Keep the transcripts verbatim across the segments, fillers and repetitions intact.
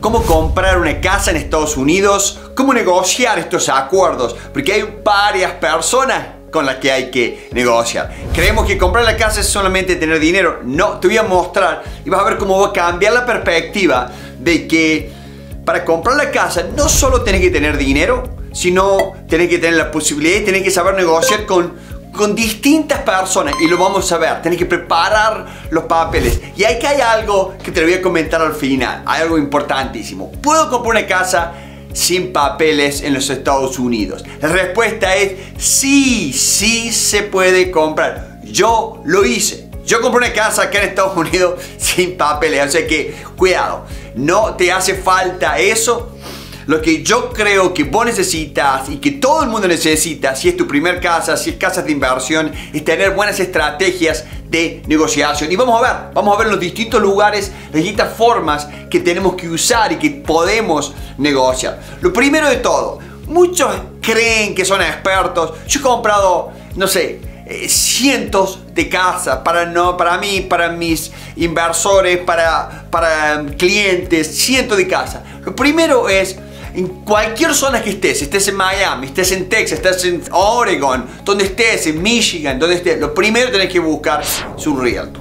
cómo comprar una casa en Estados Unidos, cómo negociar estos acuerdos, porque hay varias personas con las que hay que negociar. Creemos que comprar la casa es solamente tener dinero. No, te voy a mostrar y vas a ver cómo va a cambiar la perspectiva de que para comprar la casa no solo tenés que tener dinero, sino tenés que tener la posibilidad y tenés que saber negociar con, con distintas personas, y lo vamos a ver. Tenés que preparar los papeles. Y aquí hay algo que te lo voy a comentar al final, hay algo importantísimo. ¿Puedo comprar una casa sin papeles en los Estados Unidos? La respuesta es sí, sí se puede comprar. Yo lo hice. Yo compré una casa acá en Estados Unidos sin papeles, o sea que cuidado, no te hace falta eso. Lo que yo creo que vos necesitas y que todo el mundo necesita, si es tu primer casa, si es casa de inversión, es tener buenas estrategias de negociación. Y vamos a ver, vamos a ver los distintos lugares, las distintas formas que tenemos que usar y que podemos negociar. Lo primero de todo, muchos creen que son expertos. Yo he comprado, no sé, eh, cientos de casas para, no, para mí, para mis inversores, para, para clientes, cientos de casas. Lo primero es, en cualquier zona que estés, estés en Miami, estés en Texas, estés en Oregon, donde estés, en Michigan, donde estés, lo primero que tenés que buscar es un realtor.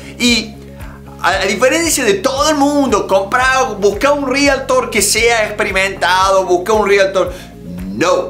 Y a, a diferencia de todo el mundo, comprar, buscar un realtor que sea experimentado, buscar un realtor, no,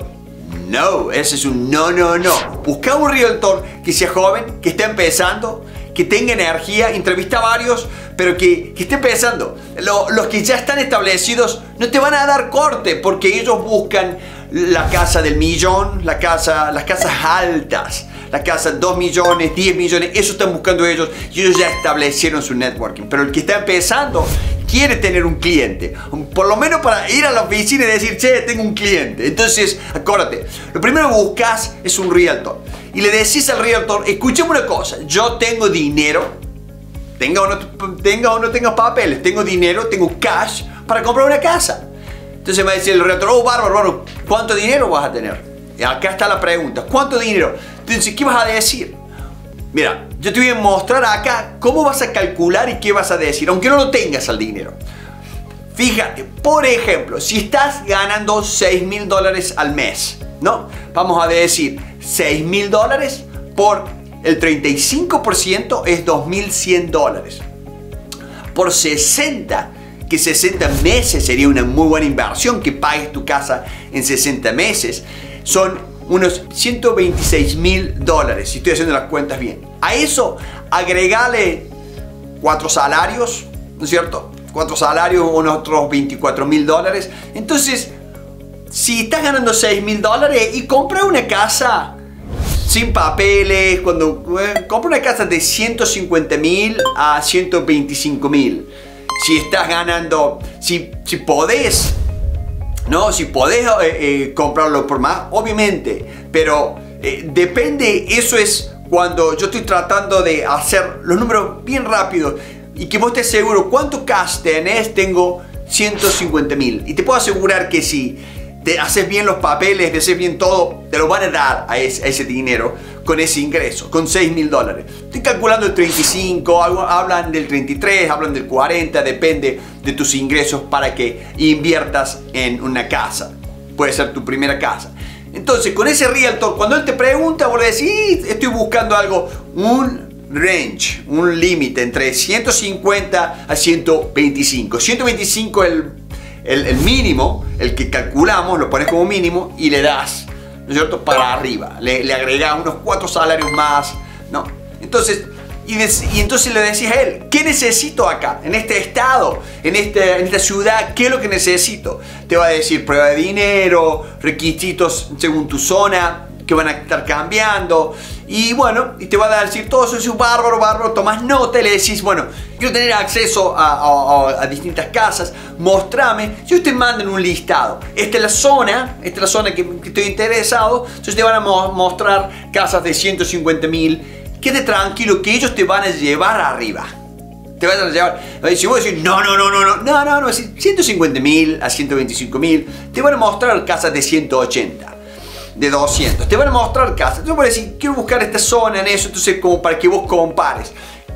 no, ese es un no, no, no. Buscar un realtor que sea joven, que esté empezando, que tenga energía, entrevista a varios, pero que, que esté empezando. Lo, los que ya están establecidos no te van a dar corte, porque ellos buscan la casa del millón, la casa, las casas altas, la casa dos millones, diez millones, eso están buscando ellos, y ellos ya establecieron su networking. Pero el que está empezando quiere tener un cliente, por lo menos para ir a la oficina y decir, che, tengo un cliente. Entonces, acuérdate, lo primero que buscas es un realtor. Y le decís al realtor, escúchame una cosa, yo tengo dinero, tenga o no tenga, o no tenga papeles, tengo dinero, tengo cash para comprar una casa. Entonces me va a decir el realtor, oh, bárbaro, bárbaro, ¿cuánto dinero vas a tener? Y acá está la pregunta, ¿cuánto dinero? Entonces, ¿qué vas a decir? Mira, yo te voy a mostrar acá cómo vas a calcular y qué vas a decir, aunque no lo tengas al dinero. Fíjate, por ejemplo, si estás ganando seis mil dólares al mes, ¿no? Vamos a decir seis mil dólares por el treinta y cinco por ciento es dos mil cien dólares. Por sesenta, que sesenta meses sería una muy buena inversión, que pagues tu casa en sesenta meses, son unos ciento veintiséis mil dólares, si estoy haciendo las cuentas bien. A eso agregale cuatro salarios, ¿no es cierto? Cuatro salarios, unos otros veinticuatro mil dólares. Entonces, si estás ganando seis mil dólares y compra una casa sin papeles, cuando eh, compra una casa de ciento cincuenta mil a ciento veinticinco mil, si estás ganando, si, si podés, no, si podés eh, eh, comprarlo por más, obviamente, pero eh, depende, eso es cuando yo estoy tratando de hacer los números bien rápidos y que vos estés seguro cuánto cash tenés. Tengo ciento cincuenta mil y te puedo asegurar que si te haces bien los papeles, te haces bien todo, te lo van a dar a ese, a ese dinero con ese ingreso, con seis mil dólares. Estoy calculando el treinta y cinco, hablan del treinta y tres, hablan del cuarenta, depende de tus ingresos para que inviertas en una casa. Puede ser tu primera casa. Entonces, con ese realtor, cuando él te pregunta, vos le decís, estoy buscando algo, un range, un límite entre ciento cincuenta a ciento veinticinco. ciento veinticinco es el, el, el mínimo, el que calculamos, lo pones como mínimo y le das, ¿no es cierto?, para arriba. Le, le agregás unos cuatro salarios más, ¿no? Entonces, y, des, y entonces le decís a él, ¿qué necesito acá? En este estado, en, este, en esta ciudad, ¿qué es lo que necesito? Te va a decir prueba de dinero, requisitos según tu zona, que van a estar cambiando, y bueno, y te va a decir todo eso, es un bárbaro, bárbaro, tomás nota y le decís, bueno, quiero tener acceso a, a, a, a distintas casas, mostrame, si ustedes mandan un listado, esta es la zona, esta es la zona que, que estoy interesado, entonces te van a mo mostrar casas de ciento cincuenta mil, quédate tranquilo que ellos te van a llevar arriba. Te van a llevar, si vos decís, no, no, no, no, no, no, no, no, ciento cincuenta mil a ciento veinticinco mil, te van a mostrar casas de ciento ochenta. De doscientos, te van a mostrar casas. Tú vas a decir, quiero buscar esta zona en eso, entonces como para que vos compares.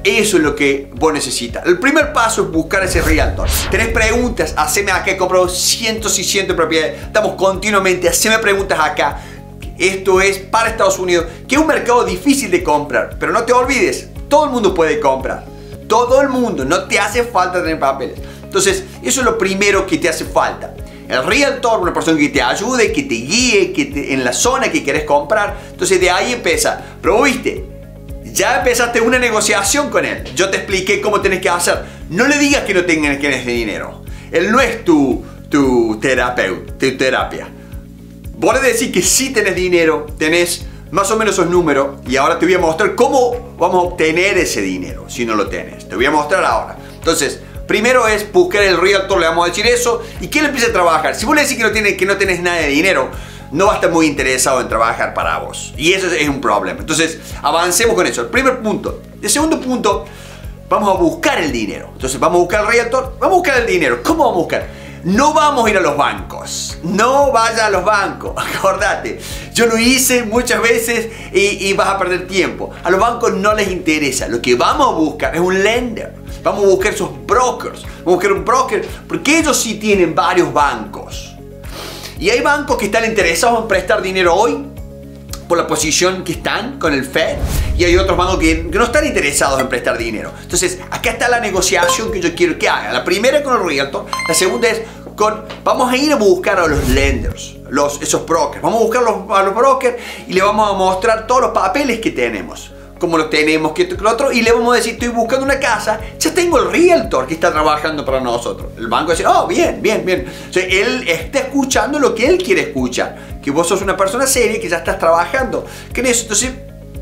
Eso es lo que vos necesitas. El primer paso es buscar ese realtor. Tenés preguntas, haceme acá. He comprado cientos y cientos de propiedades. Estamos continuamente, haceme preguntas acá. Esto es para Estados Unidos, que es un mercado difícil de comprar. Pero no te olvides, todo el mundo puede comprar. Todo el mundo, no te hace falta tener papeles. Entonces, eso es lo primero que te hace falta. El realtor, una persona que te ayude, que te guíe, que te, en la zona que querés comprar. Entonces, de ahí empieza. Pero viste, ya empezaste una negociación con él. Yo te expliqué cómo tenés que hacer. No le digas que no tengas que tener dinero. Él no es tu, tu terapeuta, tu terapia. Vos le decís que sí tenés dinero, tenés más o menos esos números, y ahora te voy a mostrar cómo vamos a obtener ese dinero si no lo tenés. Te voy a mostrar ahora. Entonces, primero es buscar el realtor, le vamos a decir eso, y que él empiece a trabajar. Si vos le decís que no, tiene, que no tenés nada de dinero, no va a estar muy interesado en trabajar para vos. Y eso es un problema. Entonces, avancemos con eso. El primer punto. El segundo punto, vamos a buscar el dinero. Entonces, vamos a buscar el realtor, vamos a buscar el dinero. ¿Cómo vamos a buscar? No vamos a ir a los bancos. No vayas a los bancos. Acordate. Yo lo hice muchas veces y, y vas a perder tiempo. A los bancos no les interesa. Lo que vamos a buscar es un lender. Vamos a buscar esos brokers. Vamos a buscar un broker porque ellos sí tienen varios bancos. Y hay bancos que están interesados en prestar dinero hoy por la posición que están con el Fed, y hay otros bancos que no están interesados en prestar dinero. Entonces, acá está la negociación que yo quiero que haga. La primera con el realtor, la segunda es con, vamos a ir a buscar a los lenders, los, esos brokers. Vamos a buscar los, a los brokers y le vamos a mostrar todos los papeles que tenemos. Cómo lo tenemos, que esto, que lo otro, y le vamos a decir, estoy buscando una casa, ya tengo el realtor que está trabajando para nosotros. El banco va a decir, oh, bien, bien, bien. O sea, él está escuchando lo que él quiere escuchar, que vos sos una persona seria, que ya estás trabajando, que en eso, entonces,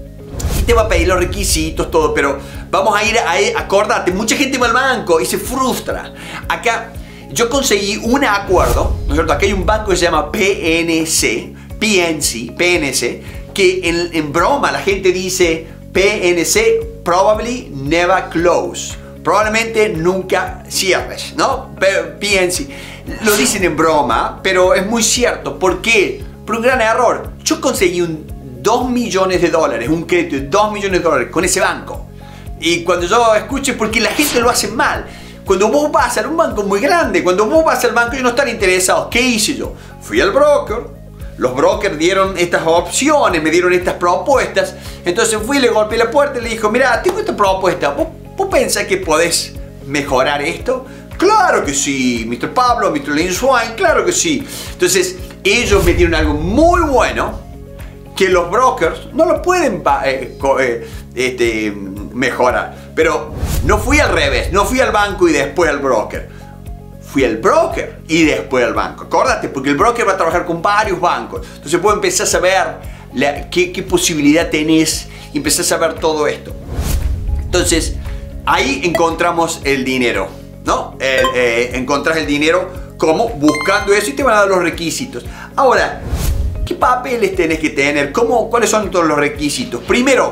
y te va a pedir los requisitos, todo, pero vamos a ir a, acordate, mucha gente va al banco y se frustra. Acá, yo conseguí un acuerdo, ¿no es cierto? Acá hay un banco que se llama P N C, P N C, P N C, que en, en broma la gente dice, P N C, probably never close. Probablemente nunca cierres, ¿no? P N C. Lo dicen en broma, pero es muy cierto. ¿Por qué? Por un gran error. Yo conseguí un dos millones de dólares, un crédito de dos millones de dólares con ese banco. Y cuando yo escuché, porque la gente lo hace mal. Cuando vos vas a un banco muy grande, cuando vos vas al banco, ellos no están interesados. ¿Qué hice yo? Fui al broker. Los brokers dieron estas opciones, me dieron estas propuestas. Entonces fui, le golpeé la puerta y le dijo, mira, tengo esta propuesta. ¿Vos, vos pensás que podés mejorar esto? Claro que sí, mister Pablo, mister Linswine, claro que sí. Entonces ellos me dieron algo muy bueno que los brokers no lo pueden eh, eh, este, mejorar. Pero no fui al revés, no fui al banco y después al broker. Fui al broker y después al banco. Acordate, porque el broker va a trabajar con varios bancos. Entonces puedo empezar a saber la, qué, qué posibilidad tenés y empezar a saber todo esto. Entonces, ahí encontramos el dinero, ¿no? El, eh, encontrás el dinero como buscando eso y te van a dar los requisitos. Ahora, ¿qué papeles tenés que tener? ¿Cómo, ¿Cuáles son todos los requisitos? Primero,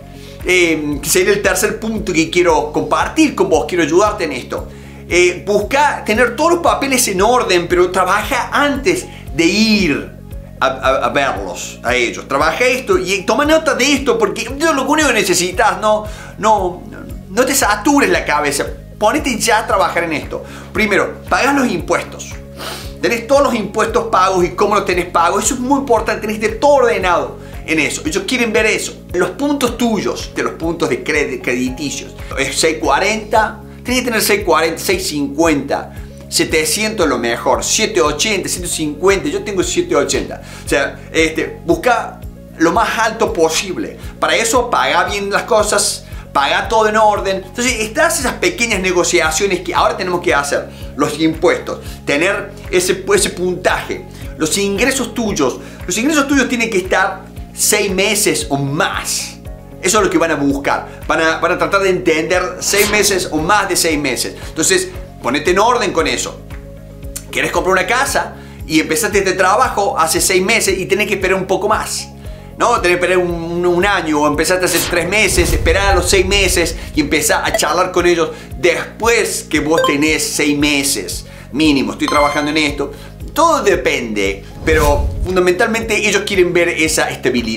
eh, que sería el tercer punto que quiero compartir con vos, quiero ayudarte en esto. Eh, busca tener todos los papeles en orden, pero trabaja antes de ir a, a, a verlos a ellos. Trabaja esto y toma nota de esto, porque es lo único que necesitas. No, no, no te satures la cabeza. Ponete ya a trabajar en esto. Primero, pagas los impuestos. Tenés todos los impuestos pagos y cómo los tenés pagos. Eso es muy importante. Tenés que tener todo ordenado en eso. Ellos quieren ver eso. Los puntos tuyos, de los puntos de cred crediticios. Es seiscientos cuarenta. Tienes que tener seiscientos cuarenta, seiscientos cincuenta, setecientos lo mejor, setecientos ochenta, ciento cincuenta, yo tengo setecientos ochenta. O sea, este, busca lo más alto posible. Para eso, paga bien las cosas, paga todo en orden. Entonces, estás esas pequeñas negociaciones que ahora tenemos que hacer. Los impuestos, tener ese, ese puntaje. Los ingresos tuyos. Los ingresos tuyos tienen que estar seis meses o más. Eso es lo que van a buscar. Van a, van a tratar de entender seis meses o más de seis meses. Entonces, ponete en orden con eso. ¿Quieres comprar una casa? Y empezaste este trabajo hace seis meses y tenés que esperar un poco más. ¿No? Tenés que esperar un, un, un año o empezaste hace tres meses, esperar a los seis meses y empezar a charlar con ellos después que vos tenés seis meses mínimo. Estoy trabajando en esto. Todo depende, pero fundamentalmente ellos quieren ver esa estabilidad.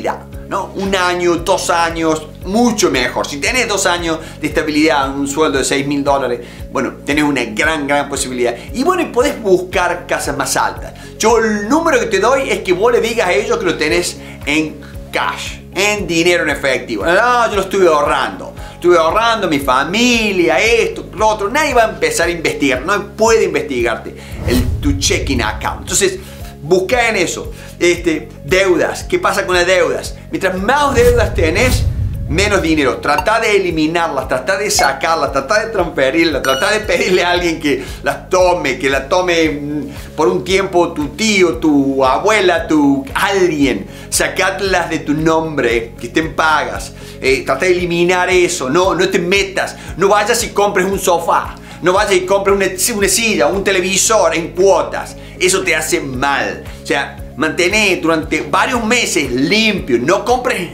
¿no? Un año, dos años, mucho mejor. Si tenés dos años de estabilidad, un sueldo de seis mil dólares, bueno, tenés una gran, gran posibilidad. Y bueno, y podés buscar casas más altas. Yo el número que te doy es que vos le digas a ellos que lo tenés en cash, en dinero en efectivo. No, yo lo estuve ahorrando. Estuve ahorrando, mi familia, esto, lo otro. Nadie va a empezar a investigar. No puede investigarte el, tu checking account. Entonces, busca en eso. Este, deudas. ¿Qué pasa con las deudas? Mientras más deudas tenés, menos dinero. Trata de eliminarlas, trata de sacarlas, trata de transferirlas, trata de pedirle a alguien que las tome, que la tome por un tiempo tu tío, tu abuela, tu alguien. Sacadlas de tu nombre, que estén pagas. Eh, trata de eliminar eso. No, no te metas. No vayas y compres un sofá. No vayas y compres una, una silla, un televisor en cuotas. Eso te hace mal. O sea, mantener durante varios meses limpio. No compres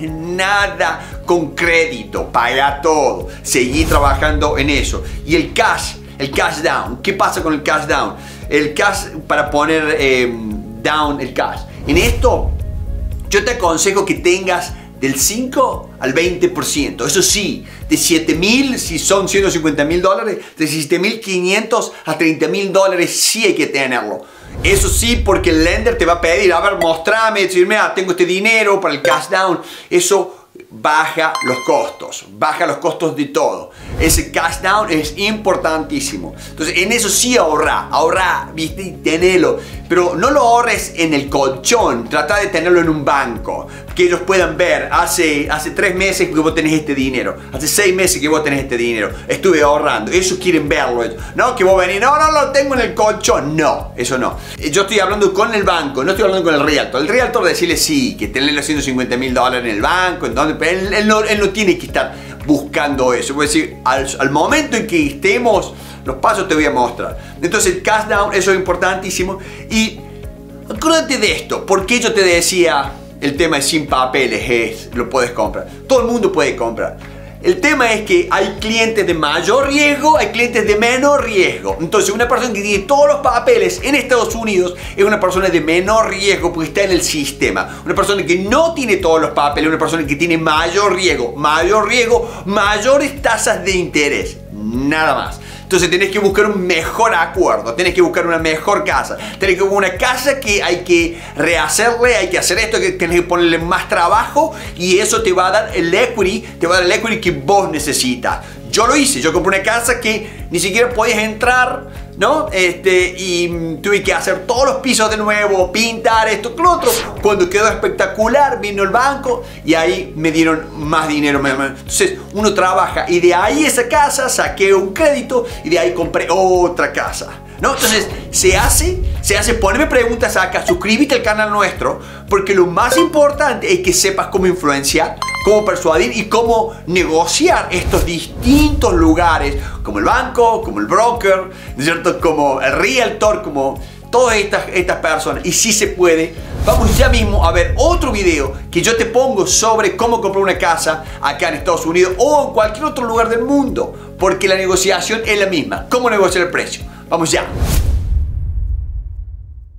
nada con crédito. Paga todo. Seguí trabajando en eso. Y el cash, el cash down. ¿Qué pasa con el cash down? El cash para poner eh, down el cash. En esto, yo te aconsejo que tengas del cinco al veinte por ciento. Eso sí, de siete mil, si son ciento cincuenta mil dólares, de siete mil quinientos a treinta mil dólares sí hay que tenerlo. Eso sí, porque el lender te va a pedir, a ver, mostrame, decirme, ah, tengo este dinero para el cash down. Eso baja los costos, baja los costos de todo. Ese cash down es importantísimo. Entonces, en eso sí ahorra, ahorra, viste, y tenelo. Pero no lo ahorres en el colchón, trata de tenerlo en un banco. Que ellos puedan ver, hace, hace tres meses que vos tenés este dinero, hace seis meses que vos tenés este dinero, estuve ahorrando. Ellos quieren verlo. No, que vos venís, no, no, lo tengo en el colchón. No, eso no. Yo estoy hablando con el banco, no estoy hablando con el realtor. El realtor decirle sí, que tener los ciento cincuenta mil dólares en el banco, en donde, pero él, él, no, él no tiene que estar buscando eso. Voy a decir, al, al momento en que estemos, los pasos te voy a mostrar. Entonces el cash down, eso es importantísimo. Y acuérdate de esto, porque yo te decía, el tema es sin papeles, es, lo puedes comprar. Todo el mundo puede comprar. El tema es que hay clientes de mayor riesgo, hay clientes de menor riesgo. Entonces una persona que tiene todos los papeles en Estados Unidos es una persona de menor riesgo porque está en el sistema. Una persona que no tiene todos los papeles es una persona que tiene mayor riesgo. Mayor riesgo, mayores tasas de interés. Nada más. Entonces tenés que buscar un mejor acuerdo, tenés que buscar una mejor casa, tenés que buscar una casa que hay que rehacerle, hay que hacer esto, que tenés que ponerle más trabajo y eso te va a dar el equity, te va a dar el equity que vos necesitas. Yo lo hice, yo compré una casa que ni siquiera podías entrar, ¿no? Este, y tuve que hacer todos los pisos de nuevo, pintar esto, lo otro. Cuando quedó espectacular, vino el banco y ahí me dieron más dinero. Entonces uno trabaja y de ahí esa casa saqué un crédito y de ahí compré otra casa, ¿no? Entonces se hace, se hace, poneme preguntas acá, suscríbete al canal nuestro, porque lo más importante es que sepas cómo influenciar, cómo persuadir y cómo negociar estos distintos lugares, como el banco, como el broker, ¿no es cierto? Como el realtor, como todas estas, estas personas. Y si se puede, vamos ya mismo a ver otro video que yo te pongo sobre cómo comprar una casa acá en Estados Unidos o en cualquier otro lugar del mundo, porque la negociación es la misma. ¿Cómo negociar el precio? Vamos ya.